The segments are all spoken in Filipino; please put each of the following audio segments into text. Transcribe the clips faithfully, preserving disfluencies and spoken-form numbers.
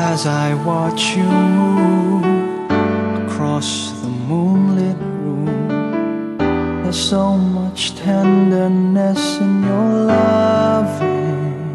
as I watch you move across the moonlit room. There's so much tenderness in your loving.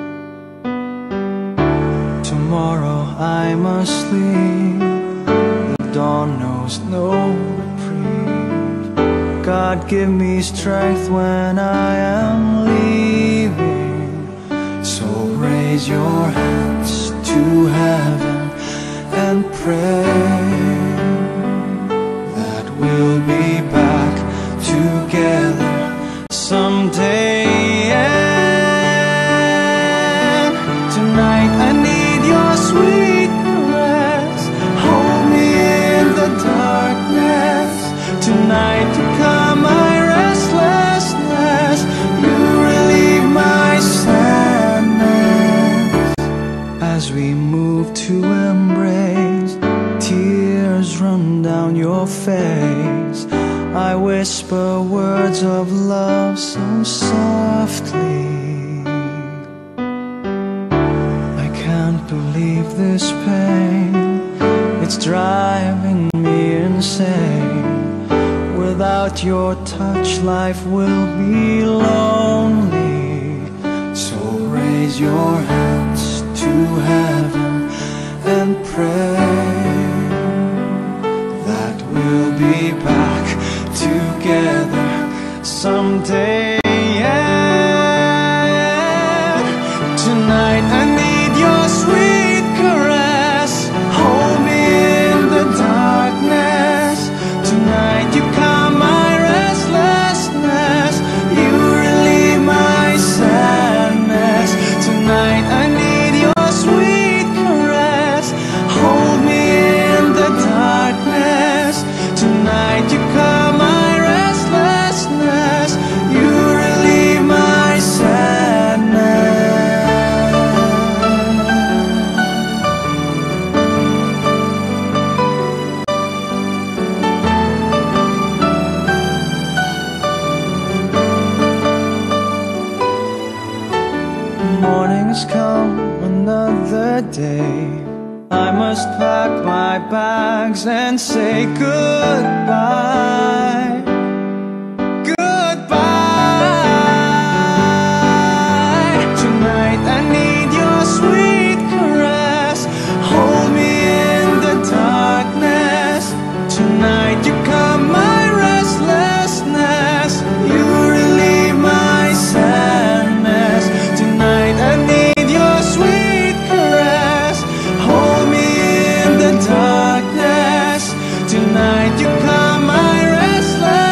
Tomorrow I must leave, the dawn knows no reprieve. God, give me strength when I am leaving. So raise your hands to heaven and pray that we'll be back together someday. And tonight I need your sweet caress. Hold me in the darkness. Tonight you calm my restlessness. You relieve my sadness. As we move to embrace, tears run down your face. I whisper words of love so softly. I can't believe this pain, it's driving me insane. Without your touch, life will be lonely. So raise your hands to heaven and pray that we'll be back together someday. Yeah. Tonight I need your sweet caress. Hold me in the darkness. Tonight you calm my restlessness. You relieve my sadness. Tonight I need your sweet caress. Hold me in the darkness. Tonight you calm my restlessness. You relieve my sadness. Morning's come, another day. I must pack my bags and say goodbye. Goodbye. Tonight I need your sweet caress. Hold me in the darkness. Tonight you calm my restlessness. You relieve my sadness. Tonight I need your sweet caress. Hold me in the darkness. Tonight you calm my restlessness.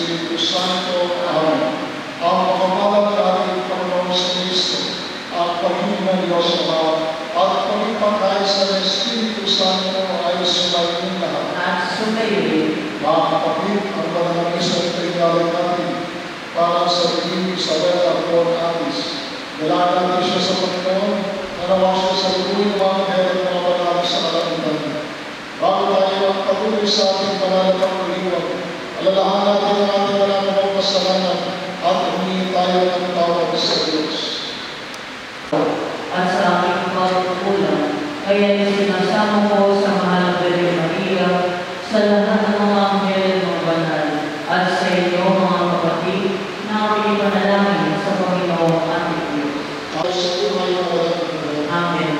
Espiritu Santo. Amen. Ang makapalang ating Panginoon sa Kristo, ang pag-ibig ng Diyos Ama, at pag-ipagkaisa ng Espiritu Santo ay sumayin lahat. At sumayin. Mga kapatid, ang banal na isang tingali natin para sa pag-ibig sa Bella Paul Atis. Dalaga natin siya sa Panginoon, nanawa siya sa lubuhin ng mga meron mga banal sa kalangitan. Bago tayo ang patuloy sa ating banal na pag-iwag, alalahan natin ang ating malamang kasalanan at humingi tayo ng tawag sa Diyos. At sa aking pagkukulang, kaya sinasama ko sa mahal na Birhen Maria, sa lahat ng mga anghel ng banal, at sa inyo mga kapatid, na aking panalangin sa Panginoong ating Diyos. Tayo sa tunay na walang hanggan. Amen.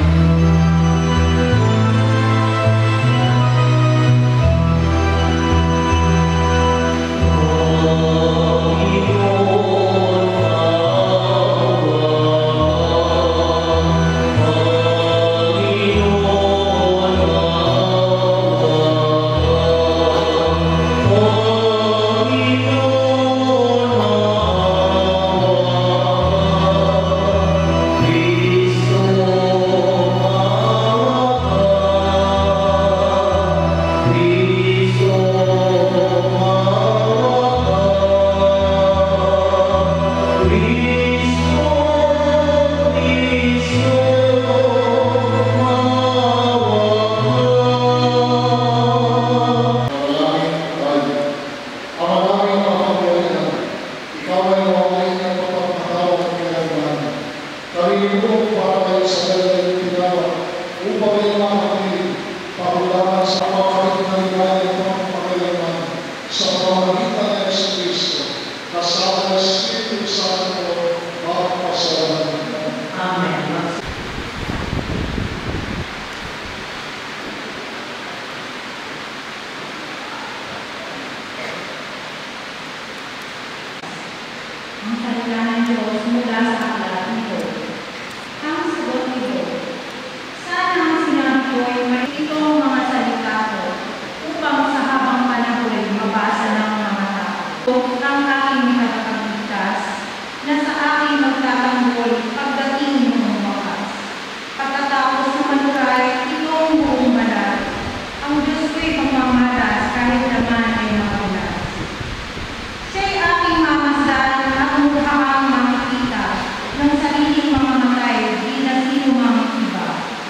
Ang salita ng Diyos mula sa aklat nito. Ang sagot nito, sana ang sinabi ko ay may itong mga salita ko upang sa habang panahon mabasa ng mga tao. Ang aking nakakapagligtas na sa aking magtatanggol pagdating ng wakas. Pagkatapos na manuray itong buong banal, ang Diyos ko'y magmamalas kahit naman ay magulas. Siya'y aking mamasdan at mukhang makikita ng sariling mamamatay di na sino mang iba.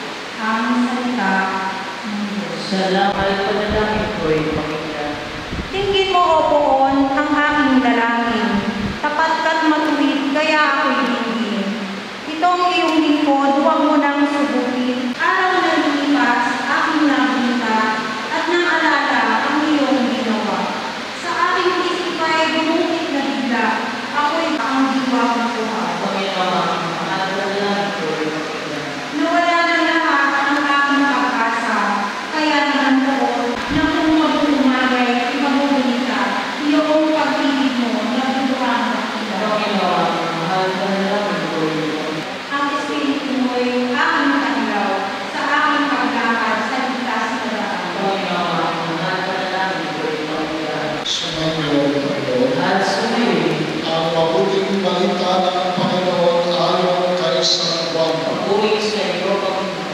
Ang salita ng Diyos. Salamat po na lang ito'y Panginoon. Tingin mo, O Poon, ang aking dalangin. Tapat ka't matuwid, kaya ako'y dinggin. Itong iyong lingkod, huwag mo nang subukin. Araw na lumipas, aking nakita at naalala ang iyong ginawa. Sa aking isip ay bumukit na bigla, ako'y ang diwa ng buhay. Panginoon, mahal po na lang ito'y Panginoon. Nawala ng lahat ang aking pag-asa, kaya naman noon, na kung mag-umagay, ipagbubunin ka, iyong pag-ibig mo, nagduduhan ng ila. Panginoon, mahal po na lang ito'y Panginoon. Ang Espiritu mo'y aking kanilaw, sa aking paglakad sa ligtas na daan. Panginoon, mahal po na lang ito'y Panginoon. Sumayin ng Panginoon. At sumayin. Ang mabuting balita ng Panginoon ayon kay San Juan. Pagpuwi sa iyo, Panginoon.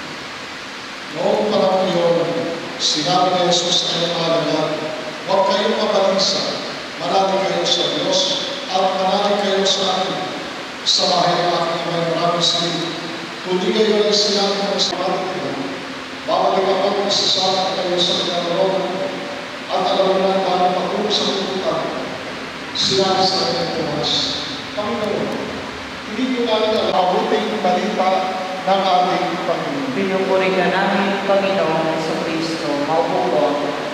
Noong panahon yun, sinabi ni Jesus ay alagad, huwag kayong mabalisa, manali kayo sa Diyos, at manali kayo sa akin. Sa bahay ng aking may maraming silid. Kundi kayo ay sinabi ng sa palitan, babalik ako isasama kayo sa pinaroonan ko, at alam mo lang paano pag-uwi sa pupunta. Sinabi sa kanyang Tomas, Panginoon, hindi ko namin ang mabuting balita ng ating Panginoon. Pinupuri ka namin, Panginoon sa Kristo. Maupo po.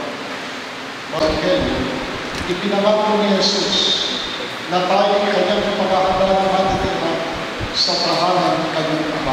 Markel, ipinangako ni Jesus na tayo kanyang paghahanda ng matitira sa tahanan ng kanyang Ama.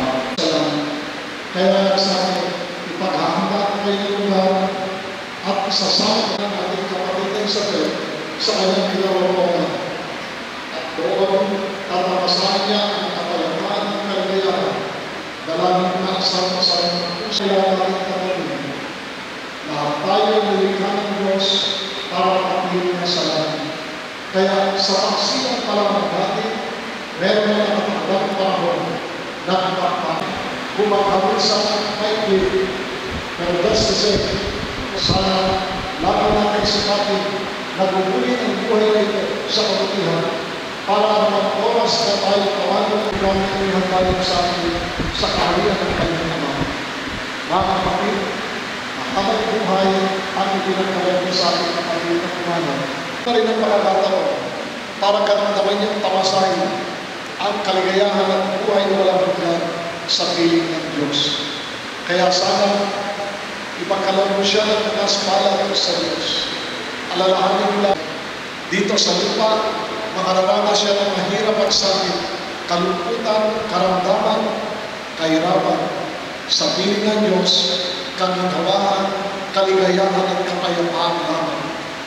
Kaya sa akin, ipaghahanda ko kayo ng lugar at isasama ng ating kapatid na Isabel sa kanyang kinaroonan. At doon, tatamasahan niya ang kapayapaan ng kaligayahan. Dalangin na sa masayang puso kaya natin kapatid. Lahat tayo nilikha ng Diyos para kapilin na sa langit. Kaya sa pagsilang pa lamang natin, meron na nakatagdang panahon na ipagpapalit. Bumagkamit sa maikli. Pero that's the same. Sana lalo natin sikatin na bumuli ang buhay na ito sa kabutihan para naman oras na tayo tawagan ng pinamilihan tayo sa atin sa kaharian ng kanyang Ama. Mga kapatid, mahabang buhay ang ipinagkawin sa ating kapatid na kumanan. Ito rin ang pagkakataon para karamdaman niyang tamasahin ang kaligayahan at buhay na walang hanggan sa piling ng Diyos. Kaya sana ipagkaloob mo siya ng pagkaspala sa Diyos. Alalahanin mo lang dito sa lupa, makararanas siya ng mahirap at sakit, kalungkutan, karamdaman, kahirapan. Sa piling ng Diyos, kaginhawaan, kaligayahan at kapayapaan lamang.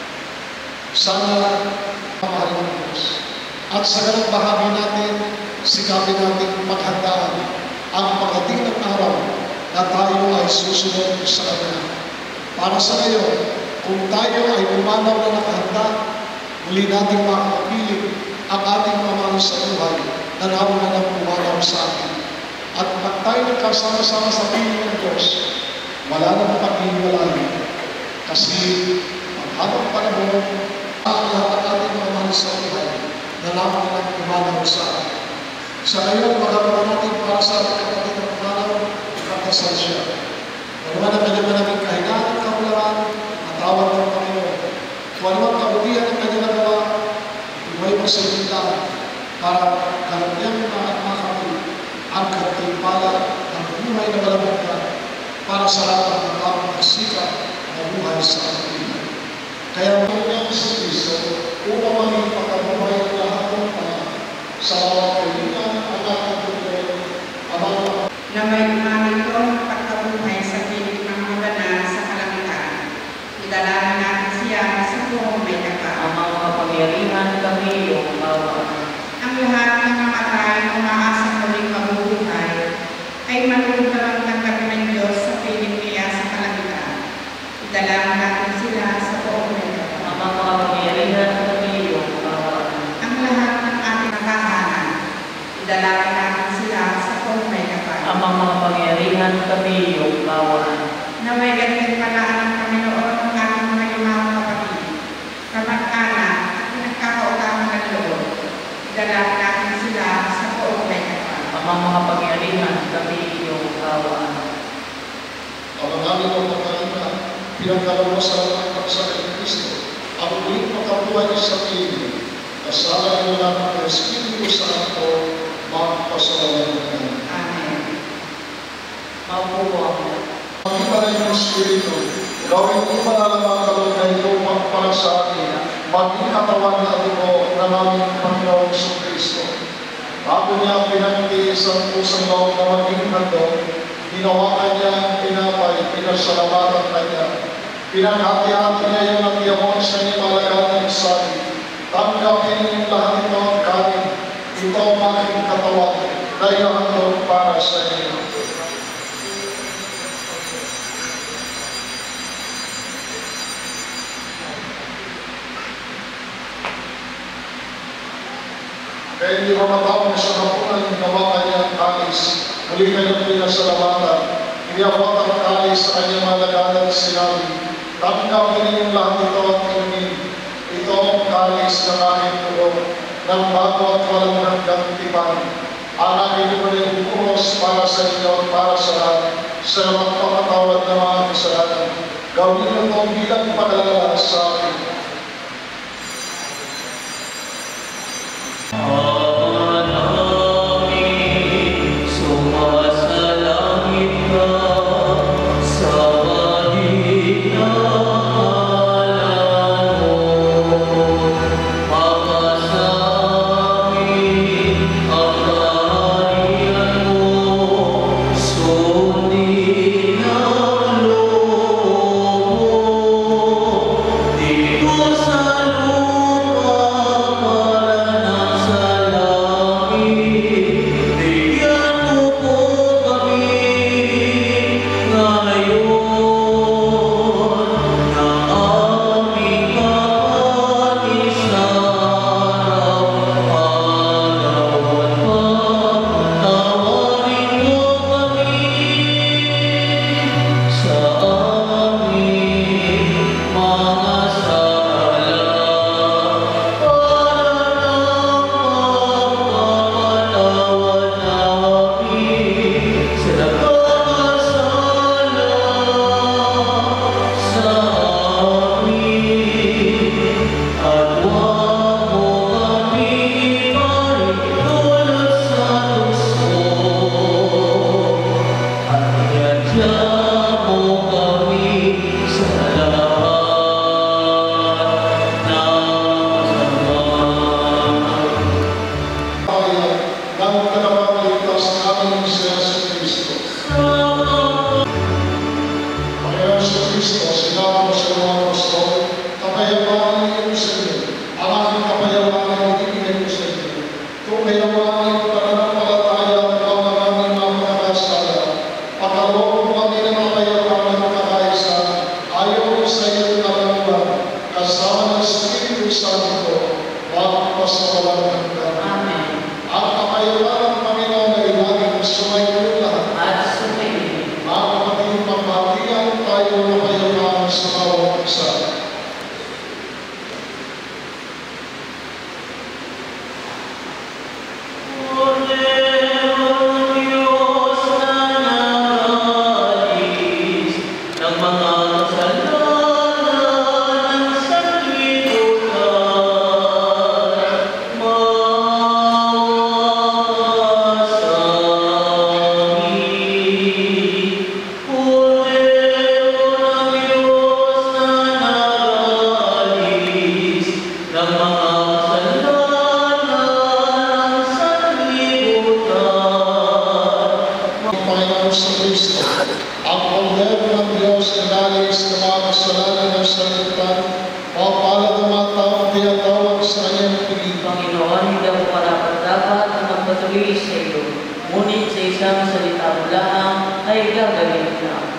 Sana mahal ng Diyos. At sa ganang bahagi natin, sikapin natin maghandaan ang pagdating ng araw na tayo ay susunod sa Kanya. Para sa ngayon, kung tayo ay pumanaw na nakahanda, muli natin makapiling ang ating pamahal sa buhay na naroon na pumanaw sa atin. At pag tayo nagkasama-sama sa piling ng Diyos, wala nang pag-iwalayan. Kasi maghabang panahon, ang lahat ng ating pamahal sa buhay na naroon na pumanaw sa atin. Sa ngayon, maghabang natin para sa ating kapatid na pumanaw, kakasal siya. Naman ang kanyang manaming kahinaan at kaularan, matawag ng Panginoon. Kung ano ang kabutihan ng kanyang nagawa, ituway mo sa itintaan para kanyang mga makapit ang katimpala ng buhay na malabagkan para sa lahat ng taong nagsikap na buhay sa kapatiran. Kaya ang kanyang sa Kristo, upang maging pagkabuhay ng lahat ng mga sa mga kaibigan, anak at buhay, amang na may umanito ng pagkabuhay sa piling ng mga banal sa kalangitan. Idalangin natin siya sa buong may kapal. Ang mga kapangyarihan kami iyong bawaan. Ang lahat ng namatay na umaasang muling mabubuhay ay maluluntaran ng kami ng Diyos sa piling niya sa kalangitan. Idalangin natin sila sa buong may kapal. Ang mga kapangyarihan kami iyong bawaan. Ang lahat ng ating nakahanan, idalangin natin sila sa buong may kapal. Ang mga kapangyarihan kami iyong bawaan. Na may ganyan palaan ng Panginoon ng ating mga limang kapatid, kamag-anak at pinagkakautaman ng loob. Idalangin natin sila sa buong may kapal. Ang mga kapangyarihan kami iyong bawaan. ang aming pagkakalinga, pinagkaroon mo sa mga kapsakan ng Kristo, ang muling pagkabuhay sa piling, kasala niyo namin ang Espiritu Santo, magpasalamat namin. Amen. Mapuwang. Pag-iparay ng Espiritu, gawin mo malalamang kalong na ito magpala sa akin, maging katawan na ito ng aming Panginoon sa Kristo. Bago niya pinagtiis ang pusang loob na maging handog, ginawakan niya ang pinapay, pinasalamatan kanya. Pinaghati-hati niya yung nagyamon sa inyong malagatan ng sabi. Tanggapin niyo lahat ito ang kanin. Ito ang aking katawan na ihahandog para sa inyo. Kaya hindi mo matawag sa kapunan yung gawakan niya ang kalis. Muli kanyang pinasalamatan. Iniabot ang kalis sa kanyang malaganan at sinabi, tanggapin ninyong lahat ito at inumin. Ito ang kalis ng aking tugon, ng bago at walang hanggang tipan. Ang aking inumin buhos para sa inyo at para sa lahat, sa magpapatawad ng mga kasalanan. Gawin niyo ito bilang pag-alala sa akin. Di Panginoon, hindi ako parapat-dapat na magpatuloy sa iyo. Ngunit sa isang salita mo lang ay gagaling na ako.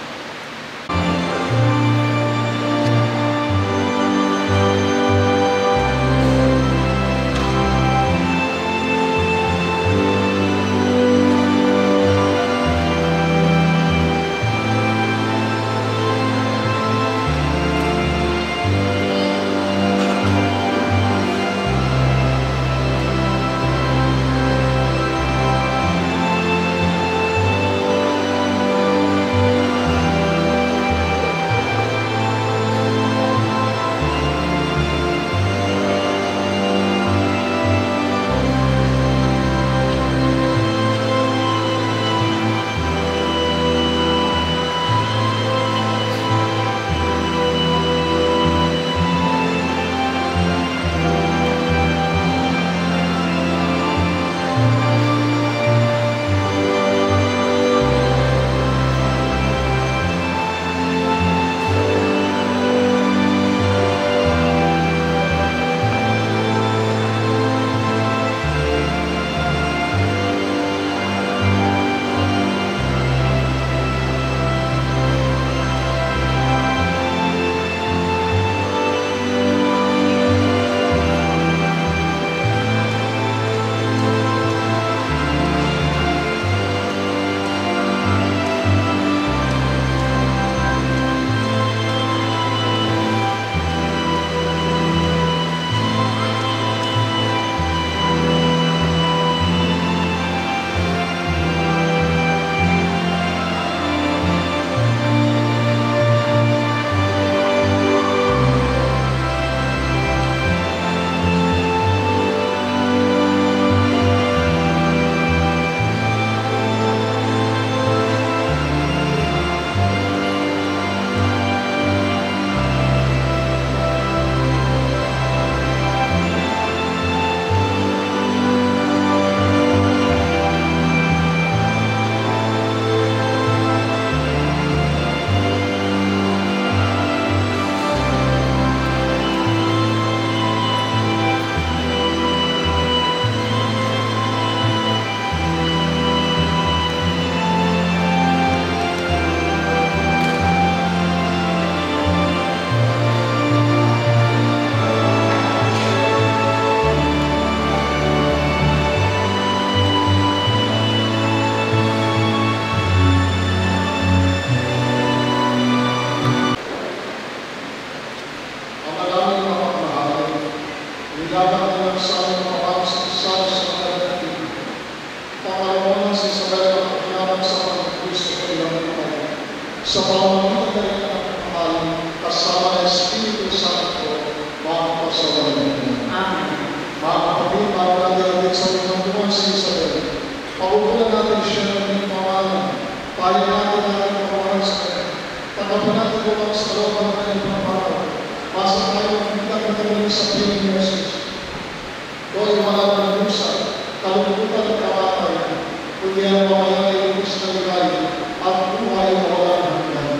sa pamamagitan ng pagmamahal kasama ng Espiritu Santo, magpasawalan. Amen. Mga kapatid, bago natin natin sa pinagbuhan si Isabel, paupulan natin siya ng pamahalan. Tayo natin natin Kapanatin ko ang sa loob ng kanyang pagpapagawa. Masa tayo ang pinagkakaroon sa piling ni Jesus. Doon wala ng lusa, kalungkutan at kamatay, kundi ang pamayang ay ibig sa ligay at buhay na wala ng hanggan.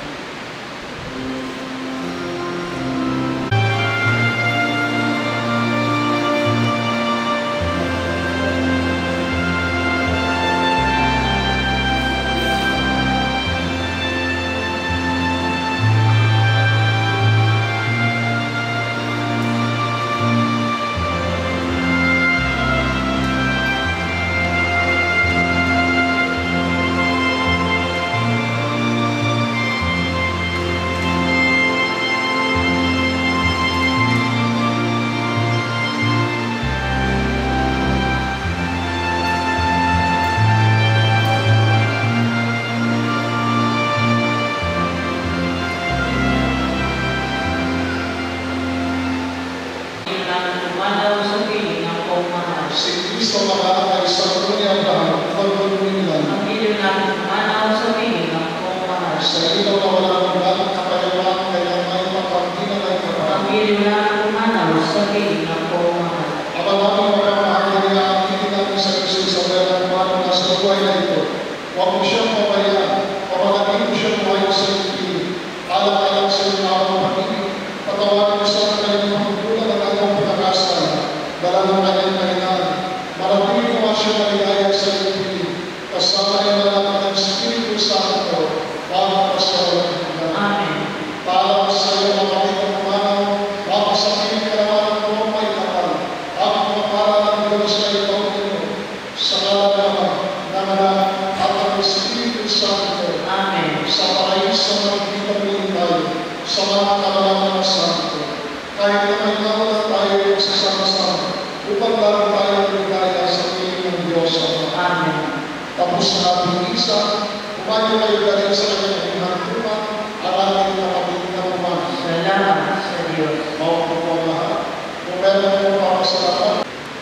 Si Kristo mga ay sa puno ni Abraham, pagpunin lang. Ang iliw natin kumanaw sa piling ng kong mahal. Sa ilaw na wala ng galang kapayapaan, kaya may mapangkinan ay Ang kapal. iliw natin kumanaw sa piling ng kong mahal. Aba namin magpapahagi niya ang tinig natin sa Kristo sa walang paano na sa buhay na ito. Huwag mo siyang pabayaan, papalagin mo siyang buhay sa iyong alang-alang sa iyong awang pag-ibig. Patawarin mo sa kanyang pagkukulan at ang pagkakasalan, dala ng kanyang kahinaan. Marapili ko nga siya maligaya sa iyong piling, kasama ay malaman ng Espiritu Santo, bago pa sa walang hanggan. Amen. Paalam sa iyo ang kapitang kumanaw, bago sa piling karaman ng may kapal, at mapara ng Diyos na ikaw nyo, sa kalagaman, ng anak, at ang Espiritu Santo, Amen. sa paraiso ng pinagpilin tayo, sa mga kalalaman ng Santo. Kahit na may nawalan tayo sa sama-sama, upang lalo tayo ligaya sa piling ng Diyos Ama. Amen. Tapos na ating isa, umayo kayo galing sa kanyang hinantunan, ang ating kapatid na umayo. Salamat sa Diyos. Maupo po ang lahat. Kung meron mo papasalamat,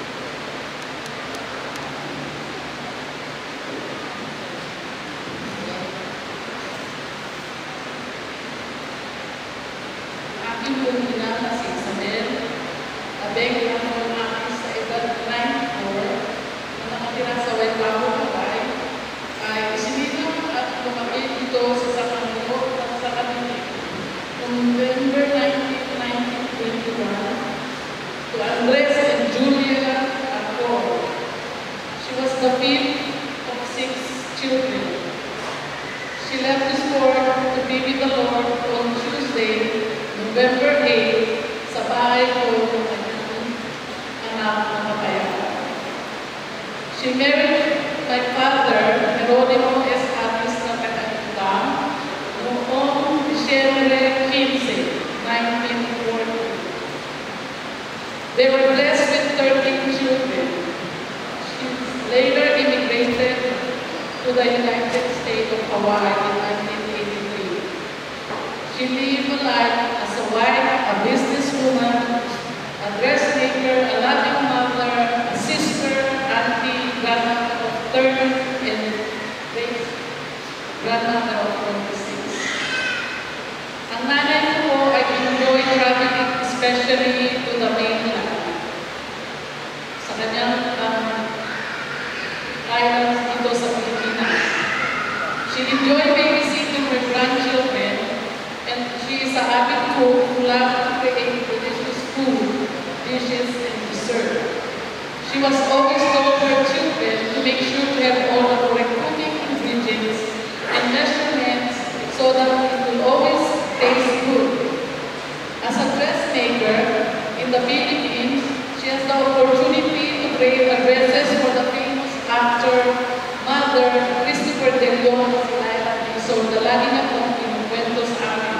aking buong ina na si Isabel, abeng ang mga aking sa edad ninth floor, na nakatira sa Wetlago, Hawaii, ay isinilong at lumaki dito sa Sacramento at sa Cavite. November nineteenth, nineteen twenty-one, to Andres and Julia Arco. She was the fifth of six children. She left this world to be with the Lord on Tuesday, November eighth, sa bahay ko ng kanyang anak na kapayapa. She married my father, Jeronimo S. Atis na taga-Itang, noong Disyembre fifteen, nineteen forty. They were blessed with thirteen children. She later immigrated to the United States of Hawaii in nineteen eighty-three. She lived a life as a wife, a businesswoman, a dressmaker, a loving mother, a sister, auntie, grandmother of thirty, and great grandmother of twenty-six. Ang nanay ko po ay enjoy traveling, especially to the mainland. Sa kanyang um, islands dito sa Pilipinas. She enjoyed babysitting her grandchildren, and she is a avid cook who loves to create delicious food, dishes, and dessert. She was always told her children to make sure to have all the correct cooking ingredients and measurements so that it will always taste good. As a dressmaker in the Philippines, she has the opportunity to create dresses for the famous actor, mother, Christopher De Leon of Laila Dizon, na lagi na pong kinukwento sa amin.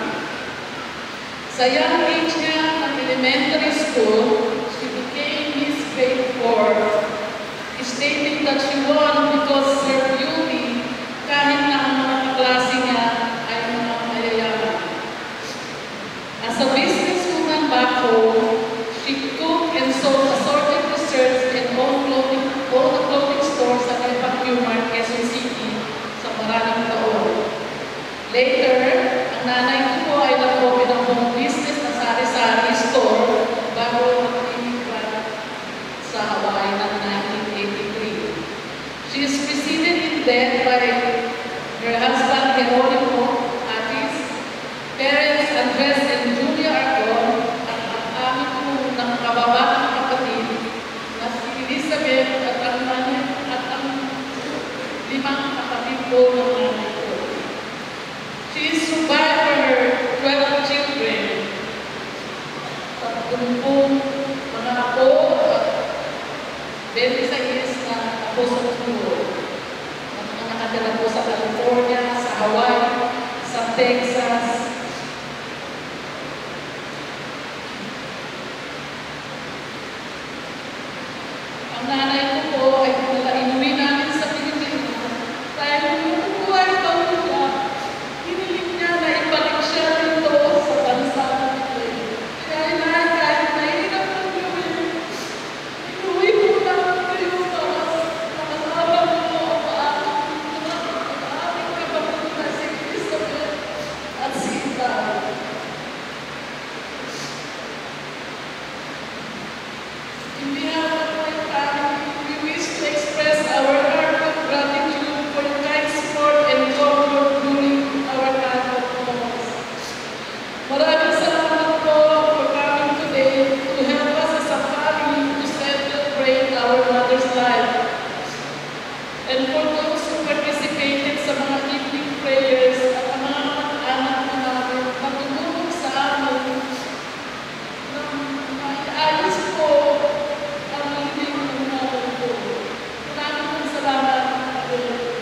Sa young age niya ng elementary school, she became Miss Grade four, stating that she won because her beauty, kahit na ang mga kaklase niya ay mga mayayaman. As a businesswoman back home, she cooked and sold assorted desserts and owned clothing, owned a clothing store sa Calipag Mart, Quezon City sa maraming taon. Later, ang Texas. Ang nanay ko po ay dinala inuwi namin sa Pilipinas. Dahil nung buhay pa nila, hiniling niya na ibalik siya dito sa bansa natin. Kaya inay, kahit mahirap ng gawin, inuwi ko lang kayo para makasama mo ang aking kapatid na si Elizabeth at si Ita. In behalf of my family, we wish to express our heartfelt gratitude for your kind support and comfort during our time of loss. Maraming salamat po for coming today to help us as a family to celebrate our mother's life. And for those who participated sa mga evening prayers at ang mga anak na namin na tumulong sa amin na maiayos po ang living ng mother ko. Maraming pong salamat po.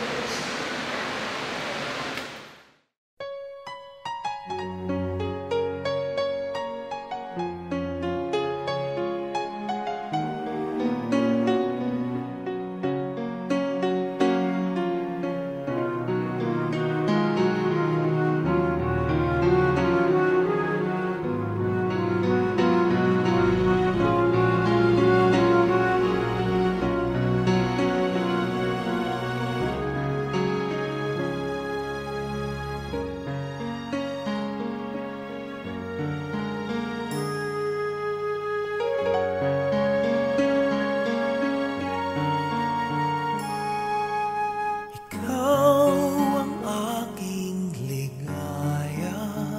Ikaw ang aking ligaya,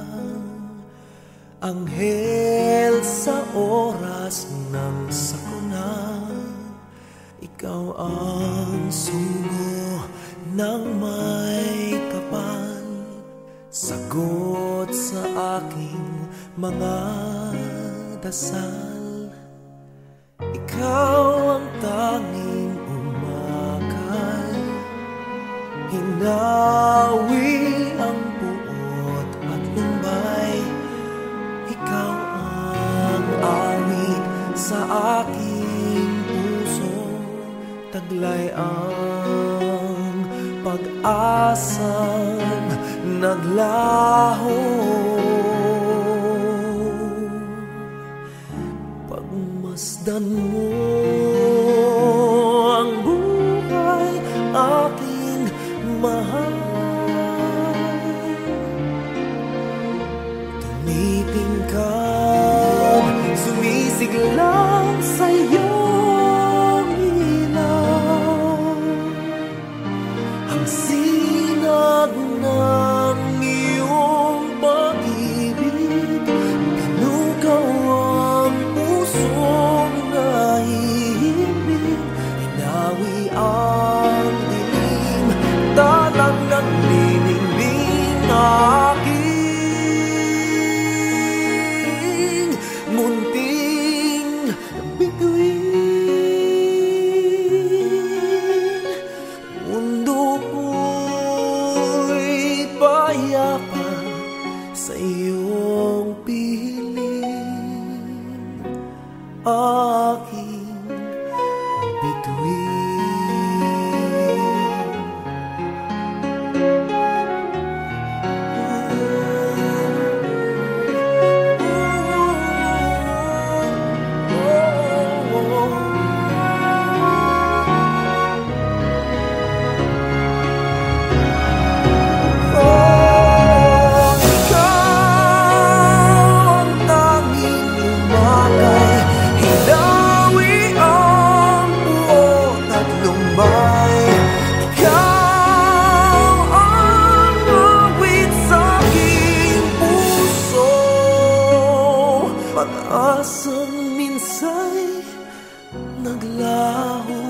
anghel sa oras ng sakuna. Ikaw ang sugo ng may kapal, sagot sa aking mga dasal. Ikaw ang tanging umakay, hinawi ang buot at lumbay. Ikaw ang awit sa aking puso, taglay ang pag-asang naglaho. Pagmasdan mo ang buhay aking mahal, tumitingkad, sumisiglang sa iyong ilaw. Ang sinag ng iyong pag-ibig, pinukaw ang pusong nahihimig, hinawi ang dilim, talang ng ninimbing aking munting bituin. Mundo ko'y payapa sa iyong piling, aking bituin. Pag-asang minsa'y naglaho.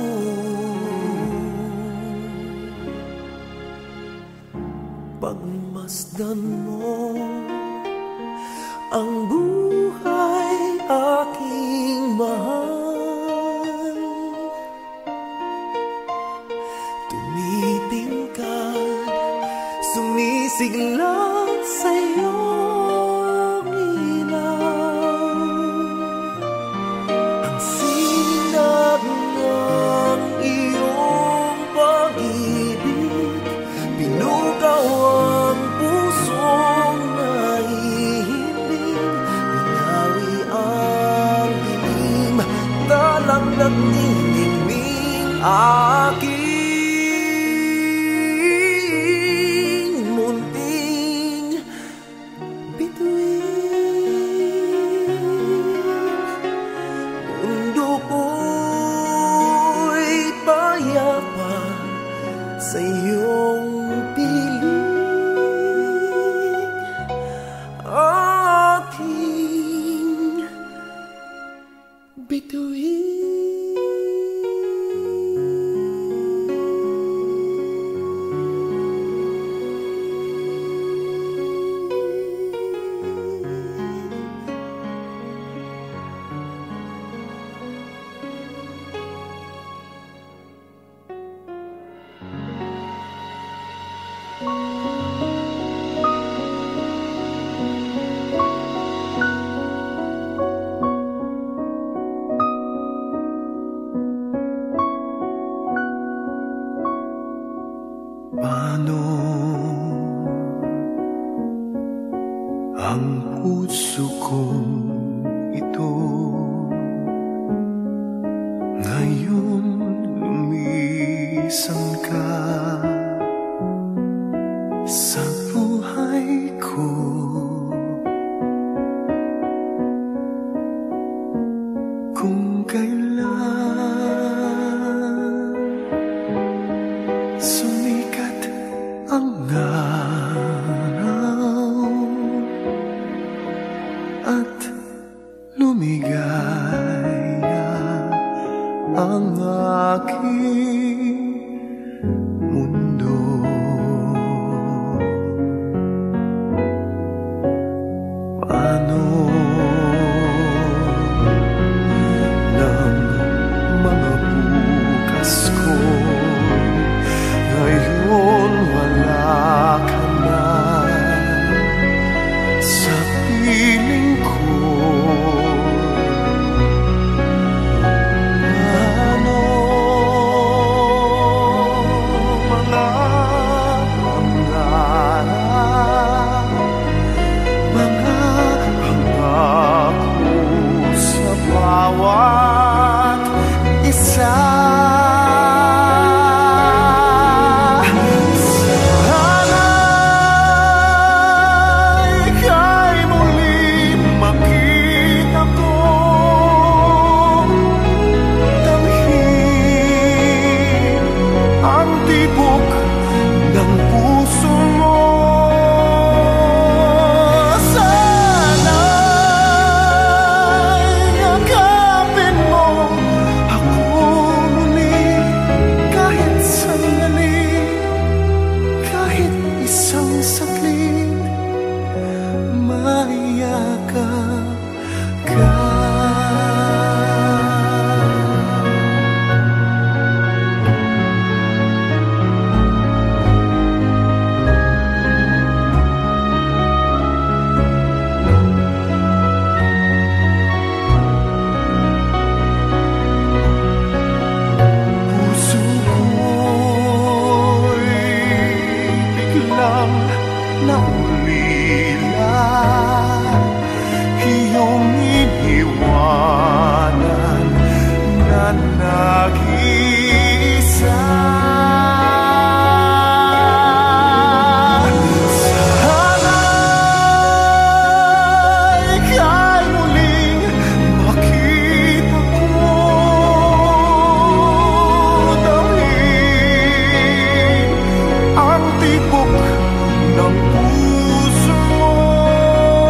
Pagmasdan mo ang buhay aking mahal, tumitingkad, sumi sumisigla sa iyong ilaw. Ang sinag ng iyong pag-ibig, pinugaw ang pusong nahihimbing, binawi ang dilim, dalagdag ningning aking sa iyong piling, aking bituin. Paano ang puso ko ito ngayon lumisan ka sa buhay ko? Kung kailan sumikat ang araw at lumigaya ang aking mundo, paano ng mga bukas ko ngayon wala ka na sa piling ko? Paano mga pangarap, mga pangako sa bawat isa? Naulila iyong iniwanan na nag-iisa. Sana'y ika'y muling makita ko, damhin ang tibok ng puso mo.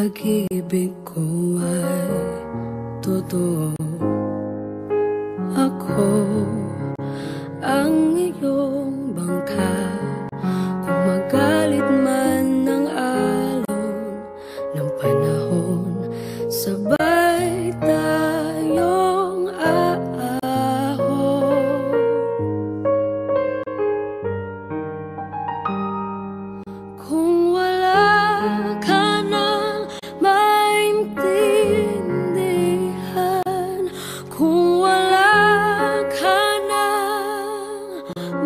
pag-ibig ko ay totoo. Ako ang iyong bangka, kung magalit man ng alon ng panahon, sabay tayong aahon. Kung wala ka nang maintindihan, kung wala ka nang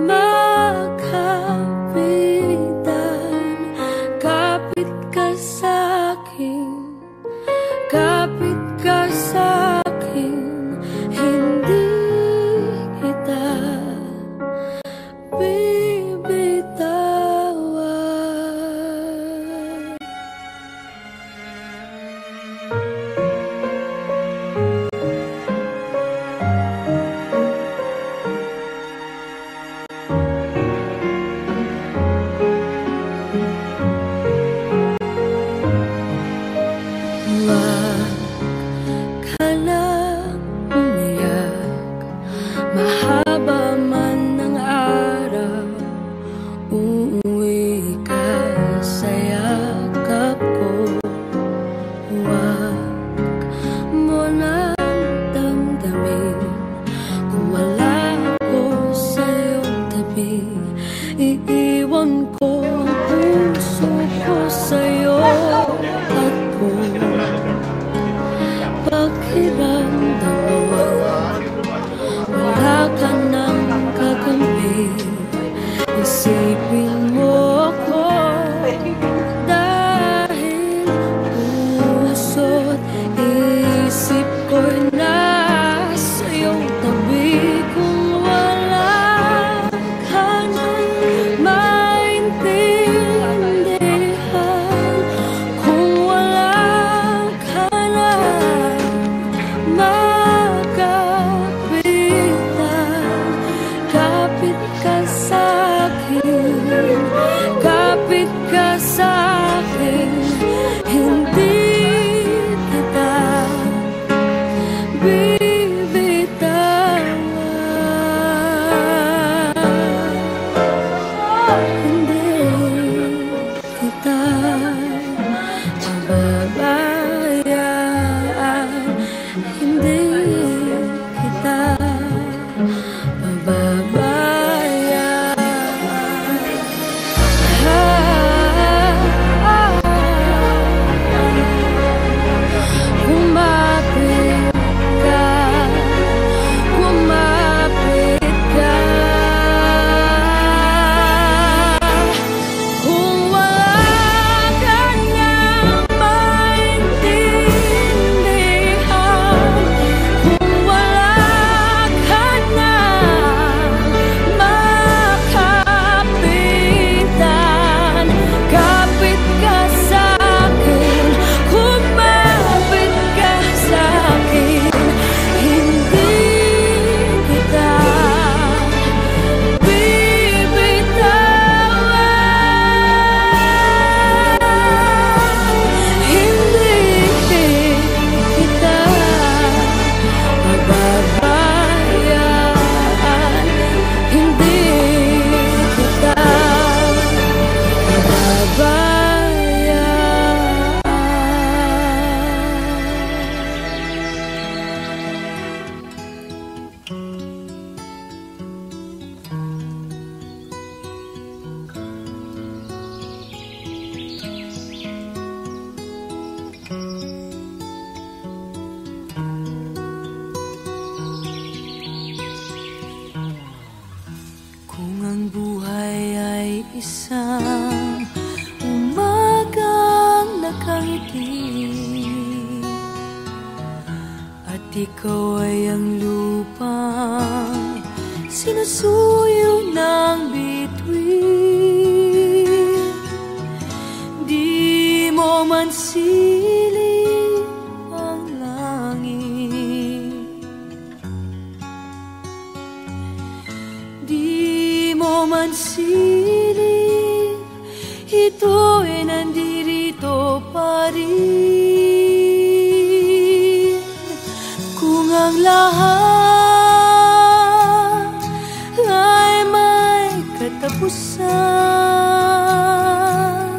makapitan, kapit ka sa'kin, kapit ka sa'kin, hindi kita bibitawan. Huwag ka na umiyak, mahaba man ng araw, uuwi ka sa yakap ko. Huwag mo nang damdamin kung wala ako sa iyong tabi. Iiwan ko ang puso ko sa'yo at kung pakiramdam mo wala ka nang kakampi, isipin mo ako, dahil puso't isip ko'y nasa iyong tabi. Kung wala ka nang maintindihan, kung wala ka nang makapitan, kapit ka sa'kin, kapit ka sa'kin, hindi kita bibitawan. Hindi kita pababayaan, hindi kita pababayaan. Kumapit ka, kumapit ka. Kung wala ka nang maintindihan, kung wala ka nang makapitan, kapit ka sa'kin, kumapit ka sa'kin, hindi kita bibitawan. Hindi kita pababayaan, hindi kita pababayaan. Kung ang buhay ay isang umagang nakangiti, at ikaw ay ang lupang sinusuyo ng bituin, di mo man siling ang langit, di mo man siling, ito ay nandito narito pa rin. Kung ang lahat ay may katapusan,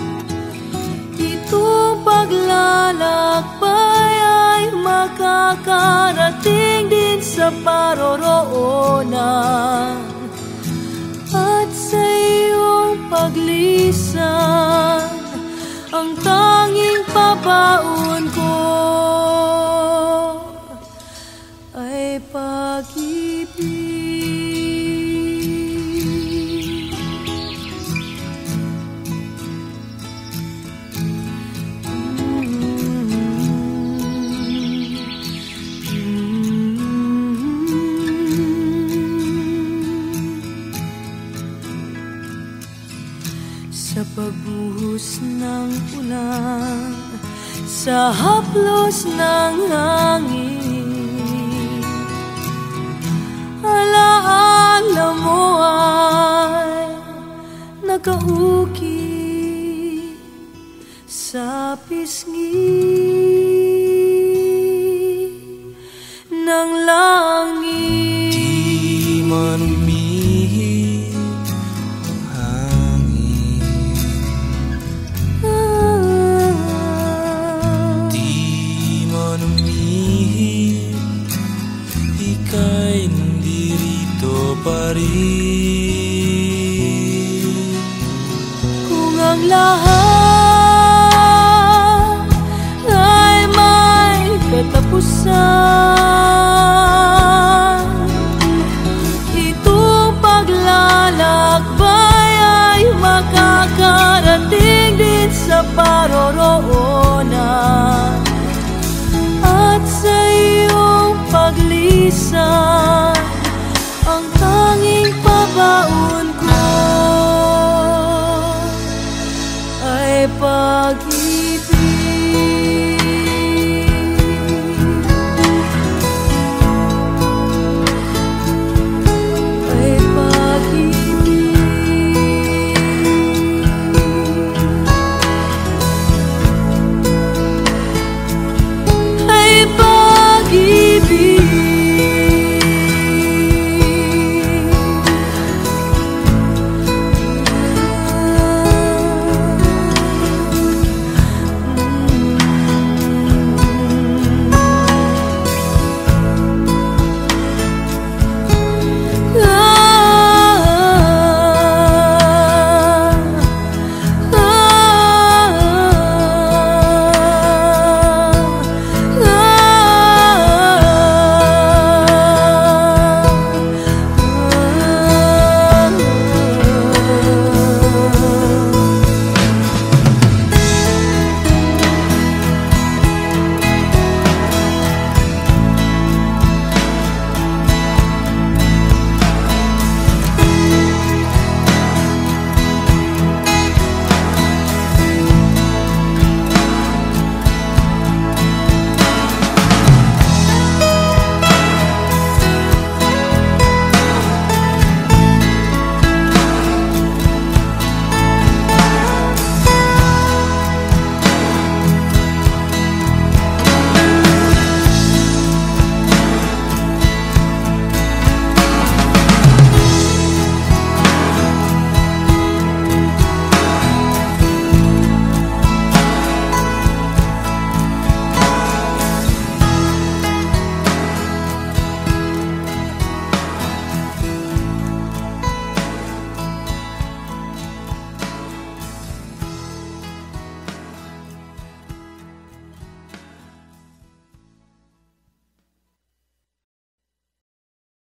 itong paglalakbay ay makakarating din sa paroroonan. At sa iyong paglisan, ang tanging pabaon ko ay pag-ibig. Sa pagbuhos ng ulan, sa haplos ng hangin, alaala mo ay nakauki sa pisngi ng langit. Di man umihip ang hangin, di man umihip, ika'y nandirito pa rin. Kung ang lahat ay may katapusan, itong paglalakbay ay makakarating din sa paroroonan. At sa iyong paglisan,